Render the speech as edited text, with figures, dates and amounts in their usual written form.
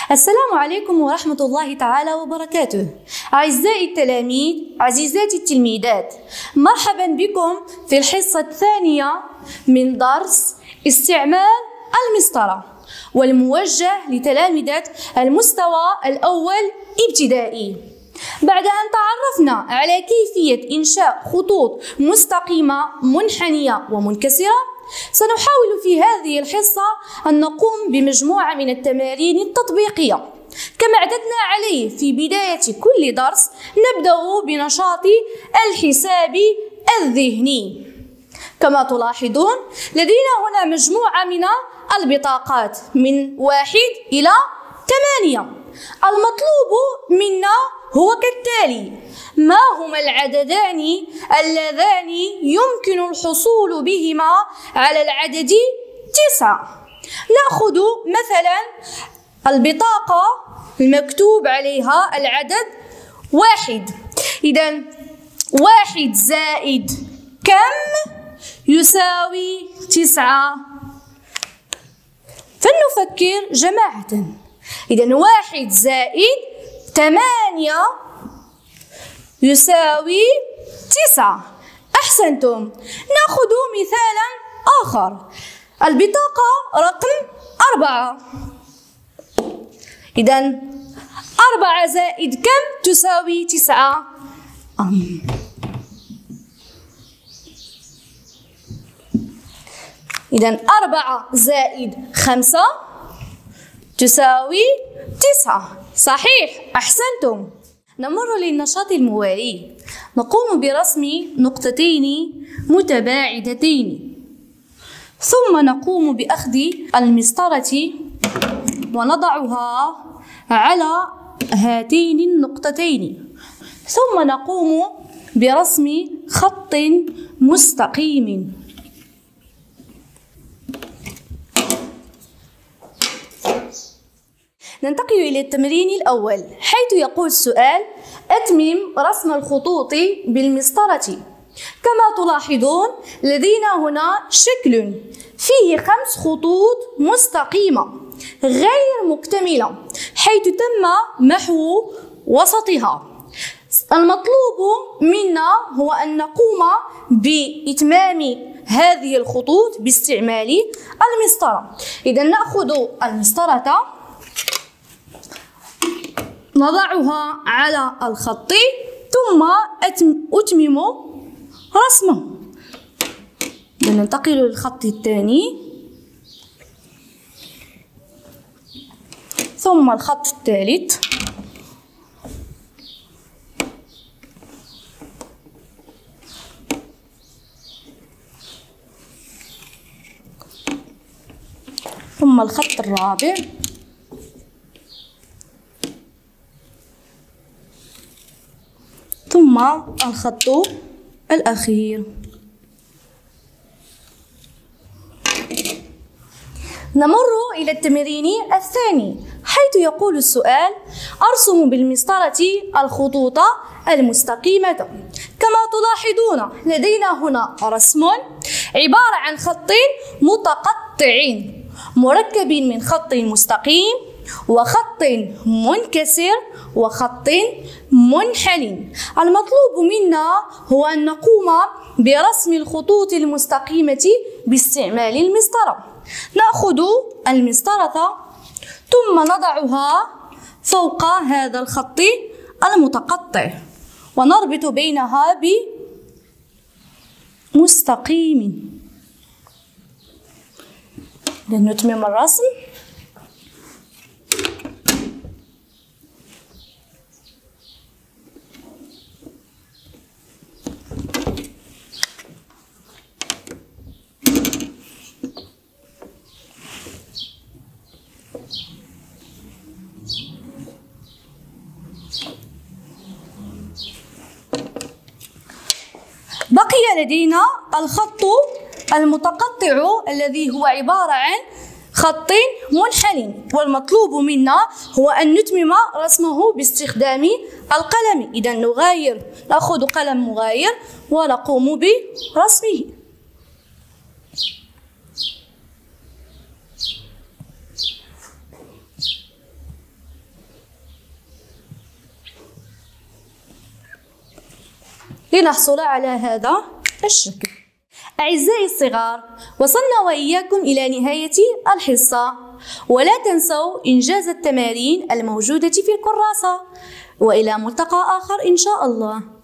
السلام عليكم ورحمة الله تعالى وبركاته. أعزائي التلاميذ، عزيزاتي التلميذات، مرحبا بكم في الحصة الثانية من درس استعمال المسطرة، والموجه لتلامذة المستوى الأول ابتدائي. بعد أن تعرفنا على كيفية إنشاء خطوط مستقيمة منحنية ومنكسرة، سنحاول في هذه الحصة أن نقوم بمجموعة من التمارين التطبيقية. كما اعتدنا عليه في بداية كل درس، نبدأ بنشاط الحساب الذهني. كما تلاحظون لدينا هنا مجموعة من البطاقات من 1 إلى 8. المطلوب منا هو كالتالي: ما هما العددان اللذان يمكن الحصول بهما على العدد 9؟ نأخذ مثلا البطاقة المكتوب عليها العدد 1. إذا 1 زائد كم يساوي 9؟ فلنفكر جماعة. إذا 1 زائد 8 يساوي 9. أحسنتم. نأخذ مثالا آخر، البطاقة رقم 4. إذا 4 زائد كم تساوي 9؟ إذا 4 زائد 5 تساوي 9. صحيح، أحسنتم. نمر للنشاط الموالي. نقوم برسم نقطتين متباعدتين، ثم نقوم بأخذ المسطرة ونضعها على هاتين النقطتين، ثم نقوم برسم خط مستقيم. ننتقل إلى التمرين الأول، حيث يقول السؤال: أتمم رسم الخطوط بالمسطرة. كما تلاحظون لدينا هنا شكل فيه 5 خطوط مستقيمة غير مكتملة، حيث تم محو وسطها. المطلوب منا هو أن نقوم بإتمام هذه الخطوط باستعمال المسطرة. إذا نأخذ المسطرة، نضعها على الخط، ثم أتمم رسمه. ننتقل للخط الثاني، ثم الخط الثالث، ثم الخط الرابع، ثم الخط الأخير. نمر إلى التمرين الثاني، حيث يقول السؤال: أرسم بالمسطرة الخطوط المستقيمة. كما تلاحظون لدينا هنا رسم عبارة عن خط متقطع مركب من خط مستقيم وخط منكسر وخط منحني. المطلوب منا هو أن نقوم برسم الخطوط المستقيمة باستعمال المسطرة. نأخذ المسطرة ثم نضعها فوق هذا الخط المتقطع، ونربط بينها بمستقيم. لنتمم الرسم. بقي لدينا الخط المتقطع الذي هو عبارة عن خط منحني، والمطلوب منا هو أن نتمم رسمه باستخدام القلم. إذا نأخذ قلم مغاير ونقوم برسمه. لنحصل على هذا الشكل. أعزائي الصغار، وصلنا وإياكم إلى نهاية الحصة، ولا تنسوا إنجاز التمارين الموجودة في الكراسة، وإلى ملتقى آخر إن شاء الله.